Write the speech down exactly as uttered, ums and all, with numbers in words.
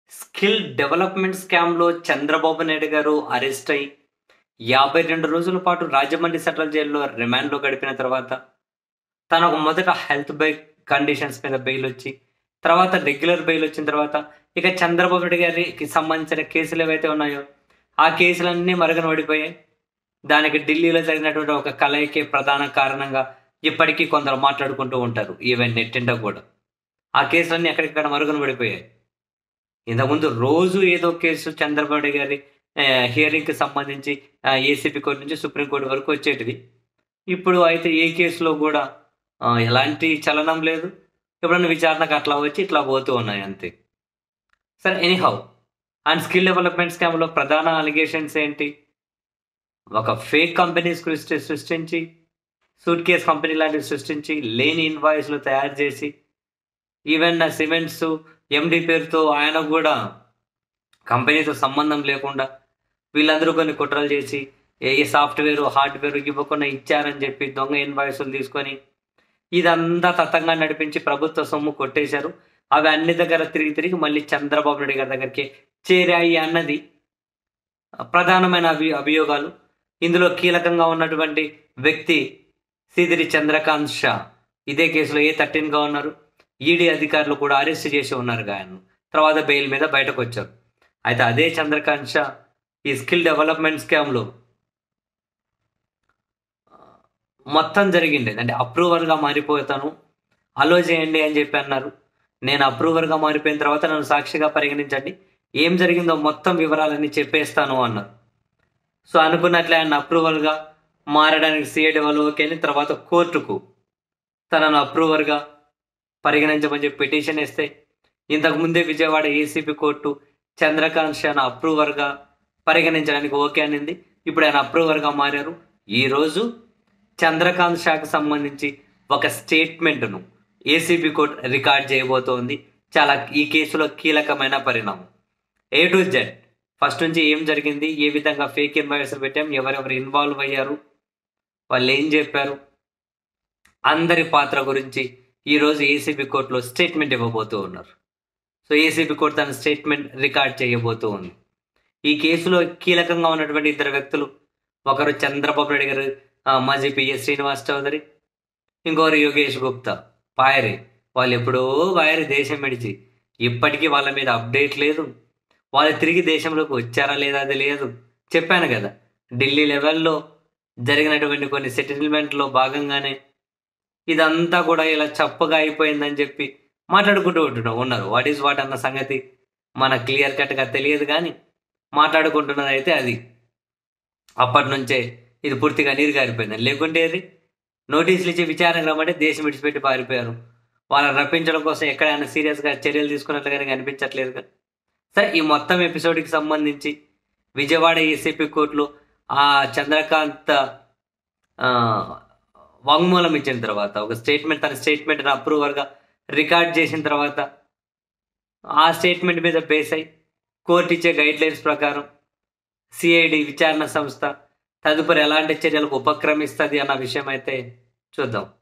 Skill development స్కామ్‌లో చంద్రబాబు నాయుడు గారు arrest అయ్యి, యాభై రెండు రోజుల పాటు రాజమండ్రి సెంట్రల్ జైల్‌లో రిమాండ్‌లో గడిపిన తర్వాత, తనకు మొదట హెల్త్ బై కండిషన్స్ మీద బెయిల్ వచ్చి, తర్వాత రెగ్యులర్ బెయిల్ వచ్చిన తర్వాత, ఇక చంద్రబాబు నాయుడు గారికి సంబంధించిన కేసులు ఏవైతే ఉన్నాయో, ఆ కేసులన్నీ మరుగున పడిపోయాయి. దానికి ఢిల్లీలో జరిగినటువంటి ఒక కలయికే ప్రధాన కారణంగా ఇప్పటికీ కొందరు మాట్లాడుకుంటూ ఉంటారు. ఈవెన్ నెట్టింట కూడా. ఆ కేసులన్నీ ఎక్కడికక్కడ మరుగున పడిపోయాయి. ఇంతకుముందు రోజు ఏదో కేసు చంద్రబాబు నాయుడు గారి ఆహ్, హియరింగ్‌కి సంబంధించి ఆహ్, ఏసీబీ కోర్ట్ నుంచి సుప్రీం కోర్ట్ వరకు వచ్చేటివి. ఇప్పుడు అయితే ఏ కేసులో కూడా ఆహ్, ఎలాంటి చలనం లేదు. ఎప్పుడన్నా విచారణకు అట్లా వచ్చి ఇట్లా పోతూ ఉన్నాయి అంతే. సరే ఎనీహౌ అండ్ స్కిల్ డెవలప్మెంట్ స్కామ్‌లో ప్రధాన అలిగేషన్స్ ఏంటి? ఒక ఫేక్ కంపెనీ సృష్టి సృష్టించి, సూట్ కేస్ కంపెనీ లాంటివి సృష్టించి, లేని ఇన్వాయిస్‌లు తయారు చేసి, ఈవెన్ సిమెంట్స్ ఎండీ పేరుతో ఆయన కూడా కంపెనీతో సంబంధం లేకుండా వీళ్ళందరూ కొన్ని కుట్రలు చేసి ఏ సాఫ్ట్వేర్ హార్డ్వేర్ ఇవ్వకుండా ఇచ్చారని చెప్పి దొంగ ఇన్వాయిస్లు తీసుకొని ఇదంతా తతంగా నడిపించి ప్రభుత్వ సొమ్ము కొట్టేశారు. అవి అన్ని దగ్గర తిరిగి తిరిగి మళ్ళీ చంద్రబాబు నాయుడు గారి దగ్గరికి చేరాయి అన్నది ప్రధానమైన అభి అభియోగాలు. ఇందులో కీలకంగా ఉన్నటువంటి వ్యక్తి సిదిరి చంద్రకాంత్ షా ఇదే కేసులో ఏ థర్టీన్గా ఉన్నారు. ఈడీ అధికారులు కూడా అరెస్ట్ చేసి ఉన్నారు ఆయన్ను. తర్వాత బెయిల్ మీద బయటకు వచ్చారు. అయితే అదే చంద్రకాంత్ షా ఈ స్కిల్ డెవలప్మెంట్ స్కామ్లో మొత్తం జరిగింది అంటే అప్రూవర్గా మారిపోతాను, అలో చేయండి అని చెప్పి అన్నారు. నేను అప్రూవర్గా మారిపోయిన తర్వాత నన్ను సాక్షిగా పరిగణించండి, ఏం జరిగిందో మొత్తం వివరాలన్నీ చెప్పేస్తాను అన్నారు. సో అనుకున్నట్లే ఆయన అప్రూవల్గా మారడానికి సిఐడి వాళ్ళు ఓకే అని తర్వాత కోర్టుకు తనను అప్రూవర్గా పరిగణించమని చెప్పి పిటిషన్ ఇస్తే, ఇంతకుముందే విజయవాడ ఏసీబీ కోర్టు చంద్రకాంత్ షాను అప్రూవర్గా పరిగణించడానికి ఓకే అనింది. ఇప్పుడు ఆయన అప్రూవర్గా మారారు. ఈరోజు చంద్రకాంత్ షాకు సంబంధించి ఒక స్టేట్మెంట్ను ఏసీబీ కోర్టు రికార్డ్ చేయబోతోంది. చాలా ఈ కేసులో కీలకమైన పరిణామం. ఏ టు జెడ్ ఫస్ట్ నుంచి ఏం జరిగింది, ఏ విధంగా ఫేక్ ఇన్వాయిస్ పెట్టాం, ఎవరెవరు ఇన్వాల్వ్ అయ్యారు, వాళ్ళు ఏం చెప్పారు, అందరి పాత్ర గురించి ఈరోజు ఏసీబీ కోర్టులో స్టేట్మెంట్ ఇవ్వబోతూ ఉన్నారు. సో ఏసీబీ కోర్టు తన స్టేట్మెంట్ రికార్డ్ చేయబోతూ ఉంది. ఈ కేసులో కీలకంగా ఉన్నటువంటి ఇద్దరు వ్యక్తులు, ఒకరు చంద్రబాబు నాయుడు గారు మాజీ పిఎస్ శ్రీనివాస్ చౌదరి, ఇంకొకరు యోగేష్ గుప్తా పాయరి. వాళ్ళు ఎప్పుడో పాయరి దేశం విడిచి, ఇప్పటికీ వాళ్ళ మీద అప్డేట్ లేదు. వాళ్ళు తిరిగి దేశంలోకి వచ్చారా లేదా అది లేదు. చెప్పాను కదా, ఢిల్లీ లెవెల్లో జరిగినటువంటి కొన్ని సెటిల్మెంట్లో భాగంగానే ఇదంతా కూడా ఇలా చప్పగా అయిపోయిందని చెప్పి మాట్లాడుకుంటూ ఉంటున్నాం ఉన్నారు. వాట్ ఈజ్ వాట్ అన్న సంగతి మన క్లియర్ కట్గా తెలియదు, కానీ మాట్లాడుకుంటున్నది అయితే అది. అప్పటి నుంచే ఇది పూర్తిగా నీరు గారిపోయింది. లేకుంటే అది నోటీసులు ఇచ్చి విచారణ రమ్మంటే దేశం విడిచిపెట్టి పారిపోయారు. వాళ్ళని రప్పించడం కోసం ఎక్కడైనా సీరియస్గా చర్యలు తీసుకున్నట్లుగానే కనిపించట్లేదు కదా. సరే, ఈ మొత్తం ఎపిసోడ్కి సంబంధించి విజయవాడ ఏసీపీ కోర్టులో ఆ చంద్రకాంత్ వాంగ్మూలం ఇచ్చిన తర్వాత, ఒక స్టేట్మెంట్ తన స్టేట్మెంట్ని అప్రూవర్గా రికార్డ్ చేసిన తర్వాత, ఆ స్టేట్మెంట్ మీద బేస్ అయి కోర్టు ఇచ్చే గైడ్లైన్స్ ప్రకారం సిఐడి విచారణ సంస్థ తదుపరి ఎలాంటి చర్యలకు ఉపక్రమిస్తుంది అన్న విషయం అయితే చూద్దాం.